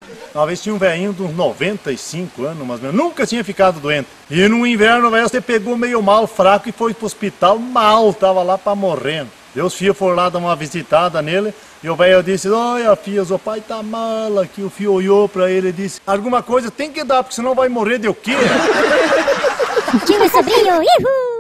Uma vez tinha um velhinho de uns 95 anos, mas nunca tinha ficado doente. E no inverno, velho, você pegou meio mal, fraco e foi pro hospital mal, tava lá pra morrer. Deus filho foram lá dar uma visitada nele e o velho disse: olha, filha, o pai tá mal aqui. O filho olhou pra ele e disse: alguma coisa tem que dar, porque senão vai morrer de o quê? Tio e sobrinho, ihu!